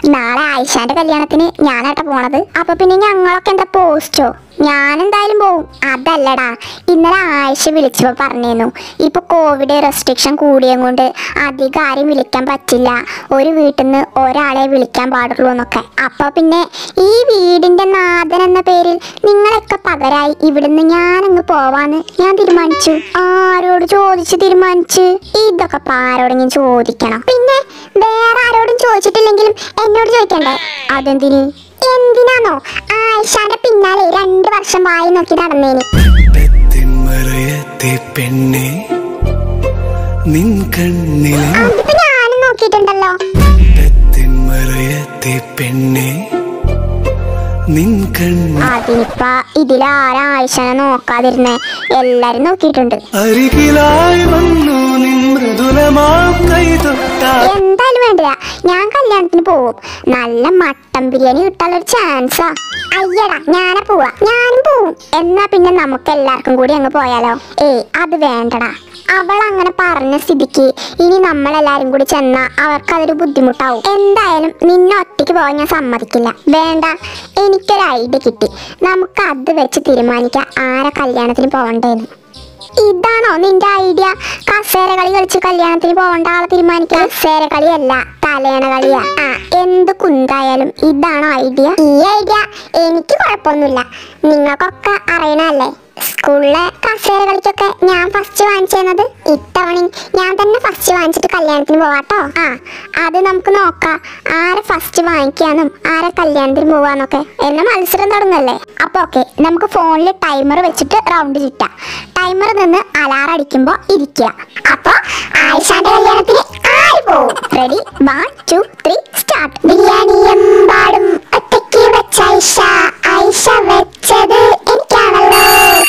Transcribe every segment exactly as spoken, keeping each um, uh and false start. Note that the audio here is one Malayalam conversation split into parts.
നാളെ ആയിഷാന്റെ കല്യാണത്തിന് ഞാനാട്ടാ പോണത്. അപ്പൊ പിന്നെ ഞങ്ങളൊക്കെ എന്താ പോസ്റ്റോ? ഞാൻ എന്തായാലും പോവും. അതല്ലടാ, ഇന്നലെ ആയിഷ വിളിച്ചപ്പോ പറഞ്ഞേന്നു ഇപ്പൊ കോവിഡ് റെസ്ട്രിക്ഷൻ കൂടിയത് കൊണ്ട് അധികം ആരും വിളിക്കാൻ പറ്റില്ല, ഒരു വീട്ടിൽ നിന്ന് ഒരാളെ വിളിക്കാൻ പാടുള്ളൂ എന്നൊക്കെ. അപ്പൊ പിന്നെ ഈ വീടിന്റെ നാഥൻ എന്ന പേരിൽ നിങ്ങളൊക്കെ പകരായി ഇവിടുന്ന് ഞാനങ്ങ് പോവാന്ന് ഞാൻ തീരുമാനിച്ചു. ആരോട് ചോദിച്ച് തീരുമാനിച്ച്? ഇതൊക്കെ ആരോടെങ്കിലും ചോദിക്കണം. പിന്നെ വേറെ ആരോടും ചോദിച്ചിട്ടില്ലെങ്കിലും എന്നോട് ചോദിക്കണ്ടേ? അതെന്തിന്? എന്തിനാണോ ആയിഷാന്റെ പിന്നാലെ രണ്ടു വർഷം വായി നോക്കി നടന്നേന്. അതിപ്പോ ഞാനും നോക്കിയിട്ടുണ്ടല്ലോ. അതിനിപ്പ ഇതിലാരാ ആയിഷനെ നോക്കാതിരുന്നേ? എല്ലാരും നോക്കിയിട്ടുണ്ട്. എന്തായാലും വേണ്ടില്ല, ഞാൻ കല്യാണത്തിന് പോവും. നല്ല മട്ടൻ ബിരിയാണി കിട്ടാനൊരു ചാൻസാ. അയ്യടാ, ഞാനാ പോവാ. ഞാനും പോവും. എന്നാ പിന്നെ നമുക്ക് എല്ലാവർക്കും കൂടി അങ്ങ് പോയാലോ? ഏയ് അത് വേണ്ടടാ. അവൾ അങ്ങനെ പറഞ്ഞ സ്ഥിതിക്ക് ഇനി നമ്മളെല്ലാരും കൂടി ചെന്നാ അവർക്കതൊരു ബുദ്ധിമുട്ടാവും. എന്തായാലും നിന്നെ ഒറ്റയ്ക്ക് പോകാൻ ഞാൻ സമ്മതിക്കില്ല. വേണ്ട, എനിക്കൊരു ഐഡിയ കിട്ടി. നമുക്ക് അത് വെച്ച് തീരുമാനിക്കാം ആരെ കല്യാണത്തിന് പോകണ്ടേന്ന്. ഇതാണോ നിന്റെ ഐഡിയ? കസേര കളി കളിച്ച് കല്യാണത്തിന് പോകേണ്ട ആളെ തീരുമാനിക്കാം. കസേര കളിയല്ല, തലേണ കളിയാ. ആ, എന്ത് കുന്തായാലും ഇതാണോ ഐഡിയ? ഈ ഐഡിയ എനിക്ക് കുഴപ്പമൊന്നുമില്ല, നിങ്ങൾക്കൊക്കെ അറിയണല്ലേ. സ്കൂളിലെ കസേര കളിക്കൊക്കെ ഞാൻ ഫസ്റ്റ് വാങ്ങിച്ചത്. ഇത്തവണ ഞാൻ തന്നെ ഫസ്റ്റ് വാങ്ങിച്ചിട്ട് കല്യാണത്തിന് പോവാട്ടോ. ആ, അത് നമുക്ക് നോക്കാം, ആരെ ഫസ്റ്റ് വാങ്ങിക്കാന്നും ആരെ കല്യാണത്തിന് പോവാന്നൊക്കെ. എന്ന മത്സരം തുടങ്ങല്ലേ? അപ്പൊ ഓക്കെ, നമുക്ക് ഫോണിൽ ടൈമർ വെച്ചിട്ട് റൗണ്ട് ചുറ്റാം. ടൈമർ നിന്ന് അലാറം അടിക്കുമ്പോ ഇരിക്കുക. അപ്പൊ ആയിഷാന്റെ കല്യാണത്തിന് ആര് പോവും? Ready, one two three start. Biryani എമ്പാടും ഒറ്റയ്ക്ക് വെച്ച ആയിഷ, ആയിഷ വെച്ചത് എനിക്കാണല്ലോ.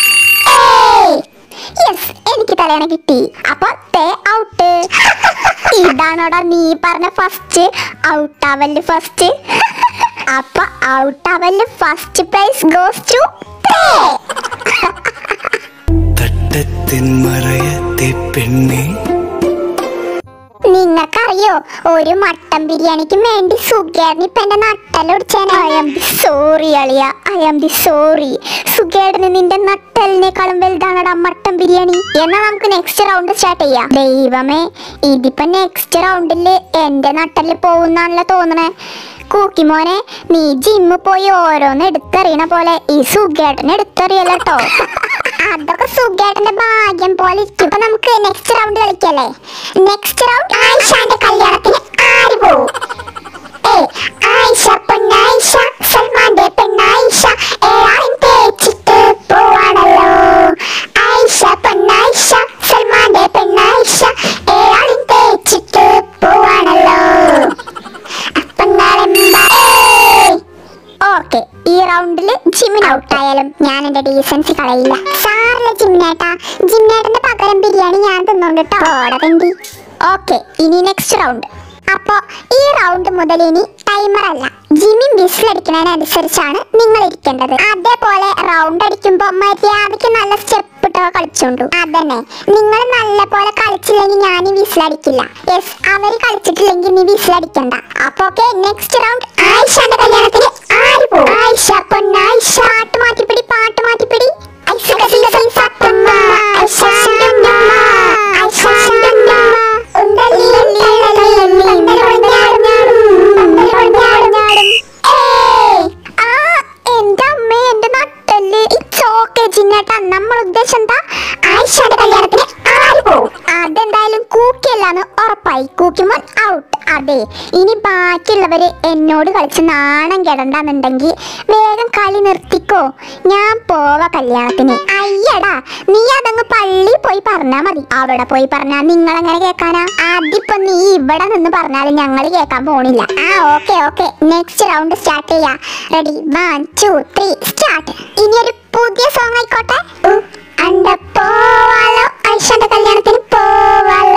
യെസ്, എനിക്ക് തലേണ കിട്ടി. അപ്പൊ ഔട്ട്. ഇതാണോടാ നീ പറഞ്ഞ ഫസ്റ്റ് ഔട്ടാവല് ഫസ്റ്റ്? അപ്പൊ ഔട്ടാവല് ഫസ്റ്റ് പ്രൈസ് ഗോസ് ടു തട്ടത്തിൻ മറയത്തെ പെണ്ണേ. നിങ്ങൾക്കറിയോ, ഒരു മട്ടൻ ബിരിയാണിക്ക് വേണ്ടി സുഖേടന് ഇപ്പൊ എന്റെ നട്ടലൊടിച്ചാണ്. ഐ ആം ദി സോറി അളിയ, ഐ ആം ദി സോറി. സുഖേടന് നിന്റെ നട്ടലിനേക്കാളും വലുതാണടാ മട്ടൻ ബിരിയാണി. എന്നാ നമുക്ക് നെക്സ്റ്റ് റൗണ്ട് സ്റ്റാർട്ട് ചെയ്യാം. ദൈവമേ, ഇതിപ്പോ നെക്സ്റ്റ് റൗണ്ടില് എന്റെ നട്ടല് പോകുന്നാണല്ലോ തോന്നണേ. കൂക്കിമോനെ, നീ ജിമ്മ് പോയി ഓരോന്ന് എടുത്തെറിയണ പോലെ ഈ സുഖേട്ടന് എടുത്തെറിയല്ലോ കേട്ടോ. അതൊക്കെ സുഖേട്ടന്റെ ഭാഗ്യം പോലെ ഇരിക്കും. ഇപ്പൊ നമുക്ക് നെക്സ്റ്റ് റൗണ്ട് കളിക്കല്ലേ? നെക്സ്റ്റ് റൗണ്ട് ആയിഷാന്റെ കല്യാണത്തിന് ആര് പോവും? ഏയ് ആയിഷ പൊന്നായിഷ, സൽമാന്റെ പെണ്ണായിഷ, ഏഴായും തേച്ചിട്ട് പോവാണല്ലോ. ആയിഷ പൊന്നായിഷ, സൽമാന്റെ പെണ്ണായിഷ, ഏഴായും തേച്ചിട്ട് പോവാണല്ലോ. ഓക്കെ, ഈ റൗണ്ടില് ജിമ്മിന് ഔട്ടായാലും ഞാൻ എന്റെ ഡീസൻസി കളയില്ല. സാറില്ല ജിമ്മിനേട്ടാ, ജിമ്മിനേട്ടന്റെ പകരം ബിരിയാണി ഞാൻ തിന്നോണ്ട് കേട്ടോ. ഓക്കെ, ഇനി നെക്സ്റ്റ് റൗണ്ട്. അപ്പൊ ഈ റൗണ്ട് മുതൽ ഇനി ടൈമർ അല്ല, ജിമ്മിൻ വിസിലടിക്കുന്നതിനനുസരിച്ചാണ് നിങ്ങൾ ഇരിക്കേണ്ടത്. അതേപോലെ റൗണ്ട് അടിക്കുമ്പോ മര്യാദക്ക് നല്ല സ്റ്റെപ്പ് ഇട്ടോ കളിച്ചോണ്ടു. അതന്നെ, നിങ്ങൾ നല്ല പോലെ കളിച്ചില്ലെങ്കിൽ ഞാൻ വിസിലടിക്കില്ല. യെസ്, അവര് കളിച്ചിട്ടില്ലെങ്കിൽ നീ വിസിലടിക്കണ്ട. അപ്പൊ ഓക്കെ, നെക്സ്റ്റ് റൗണ്ട് ആയിഷാന്റെ കല്യാണത്തിന് ആര് പോകും? ആയിഷ പൊന്നായിഷ, പാട്ട് മാറ്റിപ്പിടി, പാട്ട് മാറ്റിപ്പിടി. എന്റെ അമ്മ, എന്റെ നട്ടല്. ഇറ്റ്സ് ഓക്കെ ജിന്നേട്ടാ, നമ്മൾ ഉദ്ദേശം എന്താ? ആയിഷയുടെ കല്യാണത്തിന് ആര് പോവും? അതെന്തായാലും കൂക്കിയല്ലാന്ന് ഉറപ്പായി. കൂക്കിമോൻ ഔട്ട്. അതെ, ഇനി ബാക്കിയുള്ളവര് എന്നോട് കളിച്ച് നാണം കെടണ്ടെന്നുണ്ടെങ്കിൽ വേഗം കളി നിർത്തിക്കോ. ഞാൻ പോവാ കല്യാണത്തിന്. അയ്യടാ, നീ അതങ്ങ് പള്ളി പോയി പറഞ്ഞാ മതി. അവിടെ പോയി പറഞ്ഞാ നിങ്ങളെങ്ങനെ കേൾക്കാനാ? അതിപ്പോ നീ ഇവിടെ നിന്ന് പറഞ്ഞാലും ഞങ്ങൾ കേൾക്കാൻ പോണില്ല. ആ okay okay, next round start ചെയ്യാ. Ready, one two three start. ഇനി ഒരു പുതിയ സോങ് ആയിക്കോട്ടെ. പോവാലോ, ആയിഷയുടെ കല്യാണത്തിന് പോവാലോ.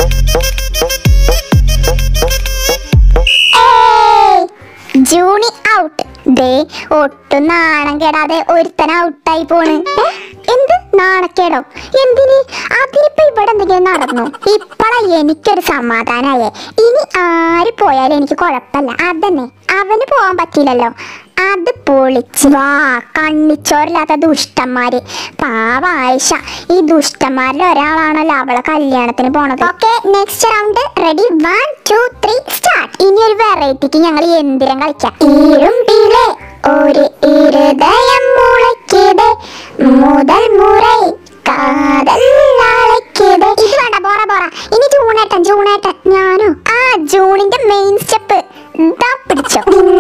ജൂണി ഔട്ട്. ദേ ഒട്ടും നാണം കേടാതെ ഒരുത്തന ഔട്ടായി പോണ്. എന്ത് നാണക്കേടോ എന്തിന്? അതിനിപ്പോ ഇവിടെ എന്തെങ്കിലും നടന്നു. ഇപ്പളാ എനിക്കൊരു സമാധാനായേ. ഇനി ആര് പോയാലും എനിക്ക് കുഴപ്പമില്ല. അതന്നെ, അവന് പോവാൻ പറ്റില്ലല്ലോ. അത് പൊളിച്ച് വാ. കണ്ണിച്ചോരില്ലാത്ത ദുഷ്ടന്മാര്. പാവ ആയിഷ ഈ ദുഷ്ടന്മാരിൽ ഒരാളാണല്ലോ അവളെ കല്യാണത്തിന് പോണത്. Okay, next round. Ready, one two three start. ഇനി ഒരു വെറൈറ്റിക്ക് ഞങ്ങൾ എന്തിരം കളിക്കാം. ഇരുമ്പിലെ ഒരു ഇരുദയം മുളയ്ക്കത് മുതൽ മുറൈ കാതൽ അളയ്ക്കത്. ഇത് വേണ്ട, ബോറ ബോറ. ഇനി ജൂണേട്ടൻ ജൂണേട്ടൻ ഞാനോ? ആ ജൂണിന്റെ മെയിൻ സ്റ്റെപ്പ് ഇതാ പിടിച്ചോ.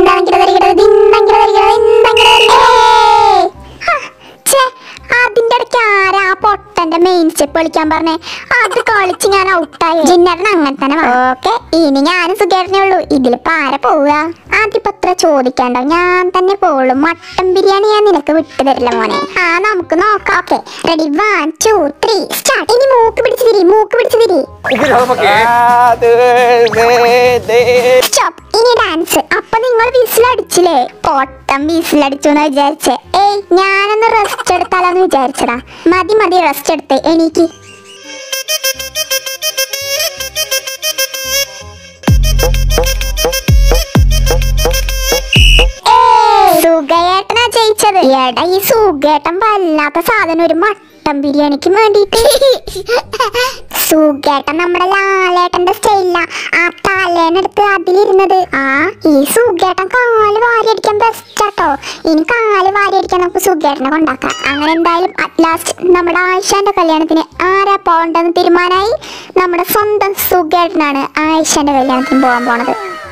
അതിന്റെ ഇടയ്ക്ക് ആരാ പൊട്ടന്റെ മെയിൻ സ്റ്റെപ്പ് കളിക്കാൻ പറഞ്ഞേ? അത് കളിച്ച് ഞാൻ ഔട്ടായി. ജിന്നേട്ടൻ അങ്ങനെ തന്നെ. ഓക്കെ, ഇനി ഞാനും സുഖേട്ടനേ ഉള്ളൂ. ഇതിലിപ്പോ ആരാ പോവുക? അതിപ്പോ അത്ര ചോദിക്കണ്ടോ, ഞാൻ തന്നെ പോവുള്ളൂ. മട്ടൻ ബിരിയാണി ഞാൻ നിനക്ക് വിട്ടു തരില്ല മോനെ. ആ നമുക്ക് നോക്കാം. Okay, ready, one two three start. ഇനി മൂക്ക് പിടിച്ച് തിരി, മൂക്ക് പിടിച്ച് തിരി. സ്റ്റോപ്പ്. ഇനി ഡാൻസ്. അപ്പൊ നിങ്ങൾ വിസിലടിച്ചില്ലേ? പൊട്ടം വിസിലടിച്ചു എന്ന് വിചാരിച്ചേ? ഏയ്, ഞാനൊന്ന് റെസ്റ്റ് എടുത്താലോന്ന് വിചാരിച്ചടാ. മതി മതി, റെസ്റ്റ് എടുത്ത് എനിക്ക്. സുഖേട്ടനാ ജയിച്ചത്. എടാ, ഈ സുഖേട്ടൻ വല്ലാത്ത സാധനം. ഒരു മട്ടൻ ബിരിയാണിക്ക് വേണ്ടിട്ട് സുഖേട്ടൻ നമ്മുടെ ലാലേട്ടന്റെ സ്റ്റൈലില്ല ആ തലേനെടുത്ത് അതിലിരുന്നത്. ആ ഈ സുഖേട്ടൻ കാല് വാരി അടിക്കാൻ ബെസ്റ്റാട്ടോ. ഇനി കാല് വാരി അടിക്കാൻ നമുക്ക് സുഖേട്ടനെ കൊണ്ടാക്കാം. അങ്ങനെ എന്തായാലും അറ്റ് ലാസ്റ്റ് നമ്മുടെ ആയിഷന്റെ കല്യാണത്തിന് ആരാ പോകണ്ടെന്ന് തീരുമാനമായി. നമ്മുടെ സ്വന്തം സുഖേട്ടനാണ് ആയിഷന്റെ കല്യാണത്തിന് പോകാൻ പോണത്.